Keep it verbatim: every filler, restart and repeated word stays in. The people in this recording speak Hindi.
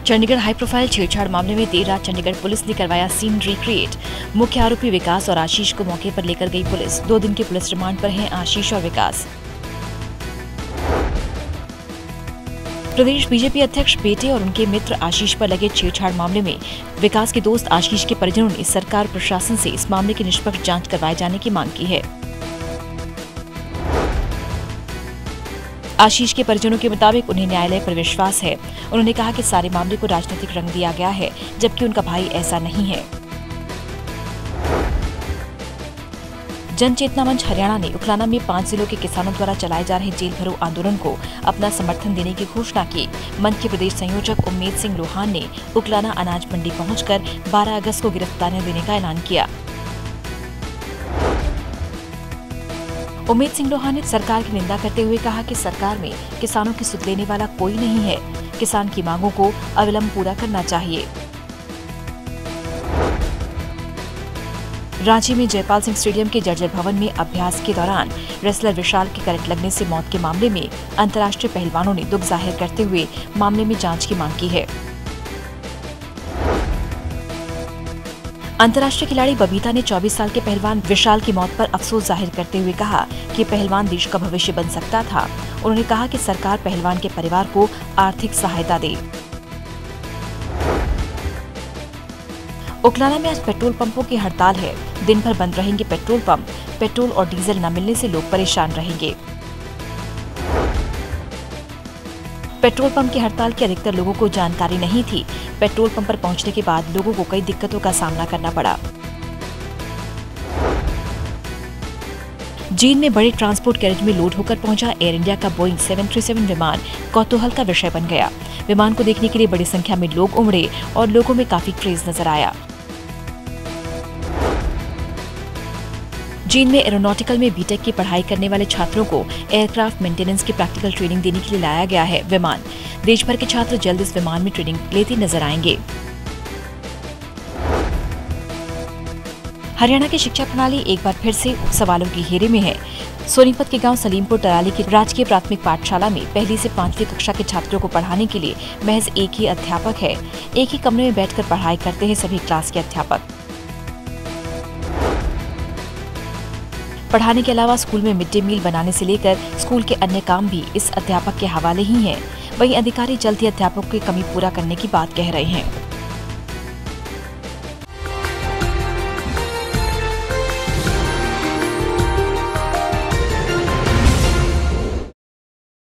चंडीगढ़ हाई प्रोफाइल छेड़छाड़ मामले में देर रात चंडीगढ़ पुलिस ने करवाया सीन रिक्रिएट। मुख्य आरोपी विकास और आशीष को मौके पर लेकर गई पुलिस। दो दिन के पुलिस रिमांड पर हैं आशीष और विकास। प्रदेश बीजेपी अध्यक्ष बेटे और उनके मित्र आशीष पर लगे छेड़छाड़ मामले में विकास के दोस्त आशीष के परिजनों ने सरकार प्रशासन से इस मामले की निष्पक्ष जांच करवाए जाने की मांग की है। आशीष के परिजनों के मुताबिक उन्हें न्यायालय पर विश्वास है। उन्होंने कहा कि सारे मामले को राजनीतिक रंग दिया गया है, जबकि उनका भाई ऐसा नहीं है। जन चेतना मंच हरियाणा ने उकलाना में पांच जिलों के किसानों द्वारा चलाए जा रहे जेल भरो आंदोलन को अपना समर्थन देने की घोषणा की। मंच के प्रदेश संयोजक उम्मेद सिंह लोहान ने उकलाना अनाज मंडी पहुंचकर बारह अगस्त को गिरफ्तारियां देने का ऐलान किया। उम्मेद सिंह लोहान ने सरकार की निंदा करते हुए कहा कि सरकार में किसानों की सुध लेने वाला कोई नहीं है। किसान की मांगों को अविलंब पूरा करना चाहिए। रांची में जयपाल सिंह स्टेडियम के जर्जर भवन में अभ्यास के दौरान रेसलर विशाल के करंट लगने से मौत के मामले में अंतर्राष्ट्रीय पहलवानों ने दुख जाहिर करते हुए मामले में जांच की मांग की है। अंतर्राष्ट्रीय खिलाड़ी बबीता ने चौबीस साल के पहलवान विशाल की मौत पर अफसोस जाहिर करते हुए कहा कि पहलवान देश का भविष्य बन सकता था। उन्होंने कहा कि सरकार पहलवान के परिवार को आर्थिक सहायता दे। उकलाना में आज पेट्रोल पंपों की हड़ताल है। दिन भर बंद रहेंगे पेट्रोल पंप। पेट्रोल और डीजल न मिलने से लोग परेशान रहेंगे। पेट्रोल पंप की हड़ताल की अधिकतर लोगों को जानकारी नहीं थी। पेट्रोल पंप पर पहुंचने के बाद लोगों को कई दिक्कतों का सामना करना पड़ा। चीन में बड़े ट्रांसपोर्ट कैरेज में लोड होकर पहुंचा एयर इंडिया का बोइंग सेवन थ्री सेवन विमान कौतूहल का विषय बन गया। विमान को देखने के लिए बड़ी संख्या में लोग उमड़े और लोगों में काफी क्रेज नजर आया। चीन में एरोनॉटिकल में बीटेक की पढ़ाई करने वाले छात्रों को एयरक्राफ्ट मेंटेनेंस की प्रैक्टिकल ट्रेनिंग देने के लिए लाया गया है विमान। देश भर के छात्र जल्द इस विमान में ट्रेनिंग लेते नजर आएंगे। हरियाणा की शिक्षा प्रणाली एक बार फिर से सवालों की घेरे में है। सोनीपत के गांव सलीमपुर टराली की राजकीय प्राथमिक पाठशाला में पहली से पांचवी कक्षा के छात्रों को पढ़ाने के लिए महज एक ही अध्यापक है। एक ही कमरे में बैठकर पढ़ाई करते हैं सभी क्लास के अध्यापक। पढ़ाने के अलावा स्कूल में मिड डे मील बनाने से लेकर स्कूल के अन्य काम भी इस अध्यापक के हवाले ही हैं। वहीं अधिकारी जल्द ही अध्यापकों की कमी पूरा करने की बात कह रहे हैं।